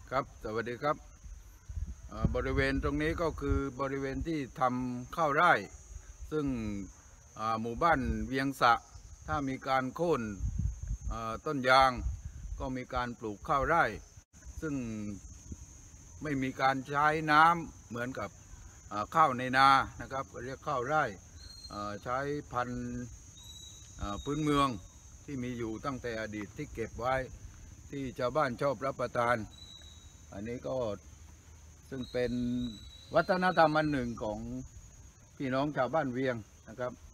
ครับสวัสดีครับบริเวณตรงนี้ก็คือบริเวณที่ทำข้าวไร่ซึ่งหมู่บ้านเวียงสะถ้ามีการโค่นต้นยางก็มีการปลูกข้าวไร่ซึ่งไม่มีการใช้น้ำเหมือนกับข้าวในนานะครับเรียกข้าวไร่ใช้พันธุ์พื้นเมืองที่มีอยู่ตั้งแต่อดีตที่เก็บไว้ที่ชาวบ้านชอบรับประทานอันนี้ก็ซึ่งเป็นวัฒนธรรมอันหนึ่งของพี่น้องชาวบ้านเวียงนะครับ